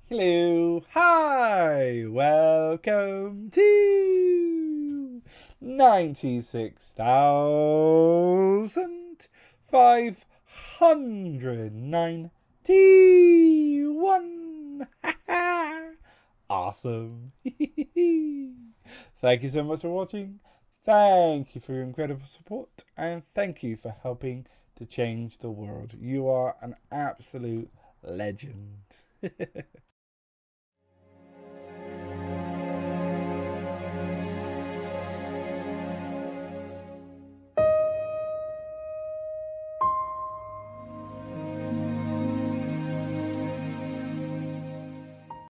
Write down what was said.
Hello, hi, welcome to 96,591. Awesome. Thank you so much for watching. Thank you for your incredible support. And thank you for helping to change the world. You are an absolute legend.